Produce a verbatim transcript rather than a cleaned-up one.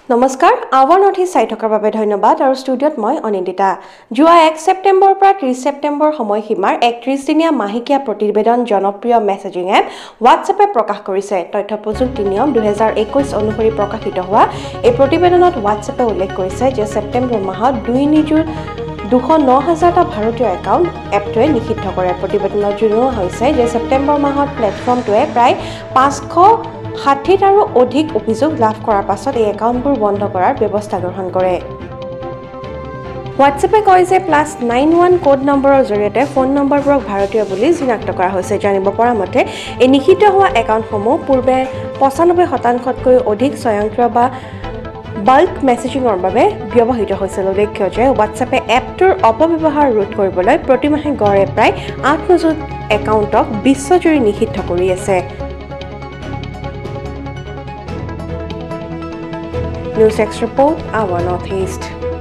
নমস্কাৰ hour north east চাই থকাৰ বাবে ধন্যবাদ আৰু ষ্টুডিঅ'ত মই অনিন্দিতা যোৱা এক ছেপ্টেম্বৰৰ পৰা ত্ৰিশ ছেপ্টেম্বৰ সময়সীমাৰ একত্ৰিশ দিনীয়া মাহিকীয়া প্ৰতিবেদন জনপ্ৰিয় মেছেজিং এপ হোৱাটছএপে প্ৰকাশ কৰিছে তথ্য প্ৰযুক্তি নিয়ম দুই হাজাৰ একৈশ অনুসৰি প্ৰকাশিত হোৱা এই প্ৰতিবেদনত হোৱাটছএপে উল্লেখ কৰিছে যে ছেপ্টেম্বৰ মাহত দুই নিযুত দুশ ন হাজাৰটা ভাৰতীয় একাউণ্ট এপটোৱে নিষিদ্ধ কৰে প্ৰতিবেদনত জনোৱা হৈছে যে ছেপ্টেম্বৰ মাহত প্লেটফৰ্মটোৱে প্ৰায় পাঁচশ ষাঠি আৰু অধিক অভিযোগ লাভ কৰাৰ পাছত এই একাউণ্টবোৰ বন্ধ কৰাৰ ব্যৱস্থা গ্ৰহণ কৰে হোৱাটছএপে কয় যে প্লাছ নাইন ওৱান কোড নম্বৰৰ জৰিয়তে ফোন নম্বৰবোৰক ভাৰতীয় বুলি চিনাক্ত কৰা হৈছে জানিব পৰা মতে এই নিষিদ্ধ হোৱা একাউণ্টসমূহ পূৰ্বে পঁচানব্বৈ শতাংশতকৈ অধিক স্বয়ংক্ৰিয় বা বাল্ক মেছেজিঙৰ বাবে ব্যৱহৃত হৈছিল উল্লেখ্য যে হোৱাটছএপে এপটোৰ অপব্যৱহাৰ ৰোধ কৰিবলৈ প্ৰতিমাহে গড়ে প্ৰায় আঠ নিযুত একাউণ্টক বিশ্বজুৰি নিষিদ্ধ কৰি আছে News X report, Our Northeast.